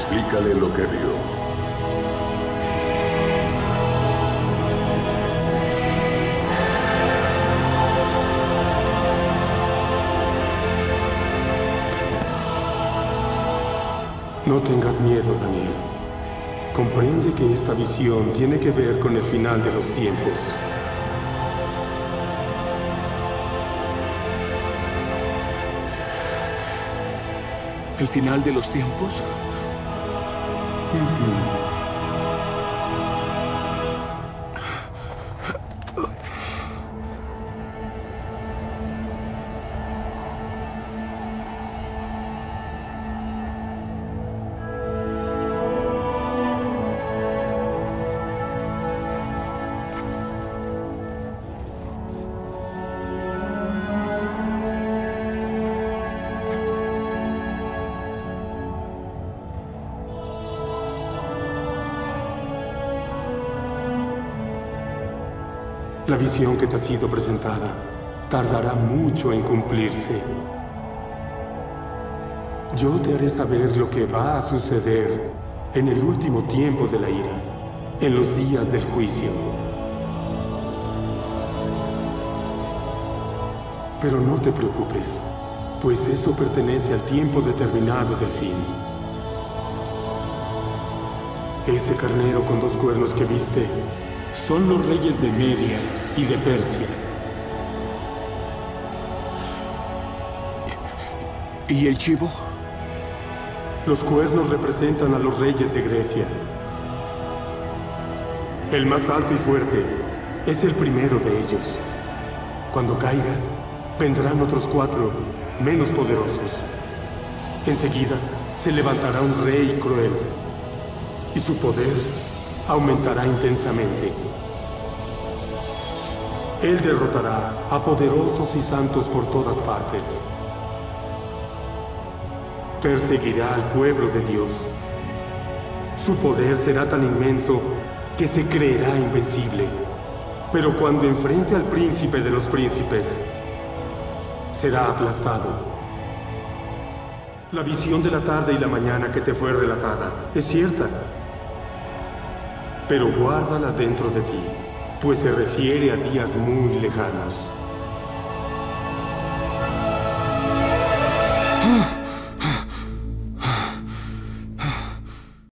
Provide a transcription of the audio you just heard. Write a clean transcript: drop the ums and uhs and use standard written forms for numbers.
Explícale lo que vio. No tengas miedo, Daniel. Comprende que esta visión tiene que ver con el final de los tiempos. ¿El final de los tiempos? La visión que te ha sido presentada tardará mucho en cumplirse. Yo te haré saber lo que va a suceder en el último tiempo de la ira, en los días del juicio. Pero no te preocupes, pues eso pertenece al tiempo determinado del fin. Ese carnero con 2 cuernos que viste son los reyes de Media y de Persia. ¿Y el chivo? Los cuernos representan a los reyes de Grecia. El más alto y fuerte es el primero de ellos. Cuando caiga, vendrán otros 4 menos poderosos. Enseguida se levantará un rey cruel y su poder aumentará intensamente. Él derrotará a poderosos y santos por todas partes. Perseguirá al pueblo de Dios. Su poder será tan inmenso que se creerá invencible. Pero cuando enfrente al príncipe de los príncipes, será aplastado. La visión de la tarde y la mañana que te fue relatada es cierta. Pero guárdala dentro de ti, pues se refiere a días muy lejanos.